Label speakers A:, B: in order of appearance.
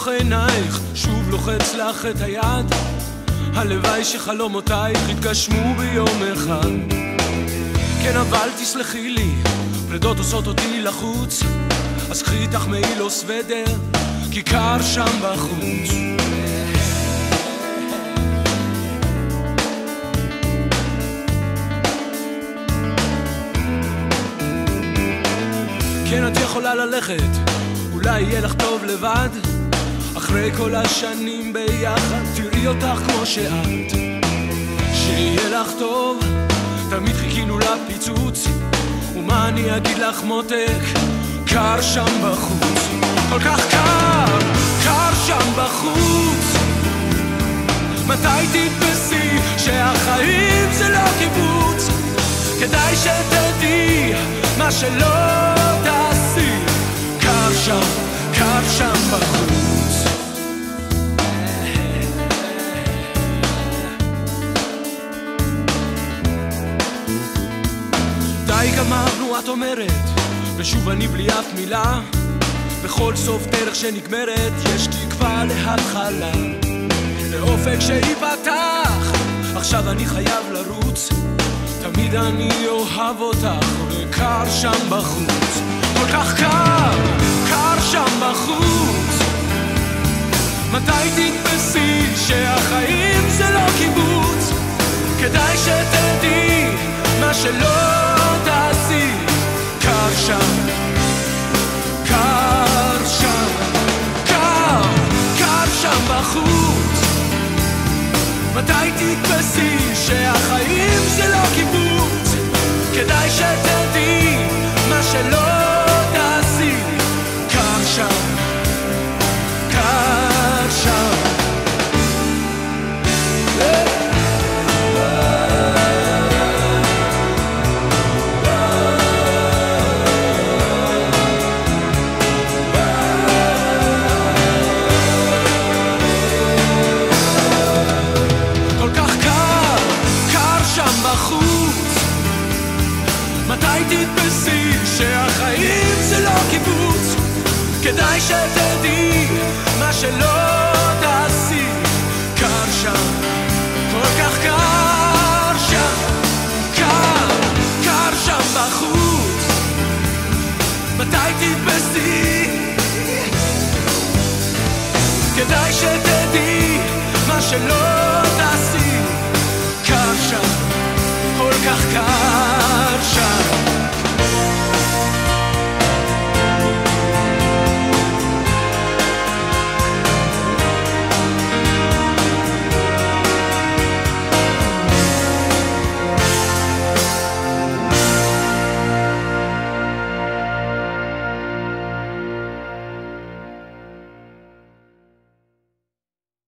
A: בתוך עינייך, שוב לוחץ לך את היד. הלוואי שחלומותייך יתגשמו ביום אחד. כן אבל תסלחי לי, פרדות עושות אותי לחוץ, אז קחי איתך מעיל או סוודר, כי קר שם בחוץ. כן את יכולה ללכת, אולי יהיה לך טוב לבד. אחרי כל השנים ביחד תראי אותך כמו שאת, שיהיה לך טוב. תמיד חיכינו לפיצוץ, ומה אני אגיד לך מותק, קר שם בחוץ. כל כך קר, קר שם בחוץ. מתי תתפסי שהחיים זה לא קיבוץ? כדאי שתדעי מה שלא תעשי. קר שם, קר שם בחוץ. די גמרנו את אומרת, ושוב אני בלי אף מילה. בכל סוף דרך שנגמרת יש תקווה להתחלה, לאופק שיפתח. עכשיו אני חייב לרוץ, תמיד אני אוהב אותך, וקר שם בחוץ. כל כך קר, קר שם בחוץ. מתי תתפסי שהחיים זה לא קיבוץ? כדאי שתדעי מה שלא תעשי. קר שם, קר שם, קר, קר שם בחוץ. מתי תתפסי שהחיים זה לא קיבוץ? כדאי שתדעי מה שלא תעשי. קר שם, קר שם. מתי תתפסי שהחיים זה לא קיבוץ? כדאי שתדעי מה שלא תעשי. קר שם, כל כך קר שם, קר, קר שם בחוץ. מתי תתפסי? כדאי שתדעי מה שלא תעשי. קר שם, כל כך קר.